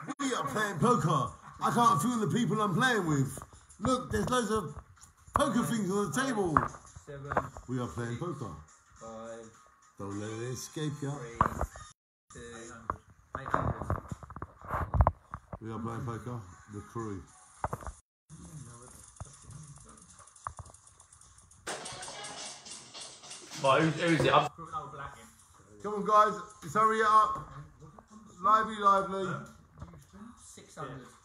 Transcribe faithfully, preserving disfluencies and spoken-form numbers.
We are playing poker. I can't feel the people I'm playing with. Look, there's loads of poker things on the table. Seven. We are playing poker. Five. Don't let it escape you. Three. Two. Eight hundred. We are playing poker. The crew. Right, who's, who's it? I'm... Come on, guys. Let's hurry it up. Lively, lively. Six hundred.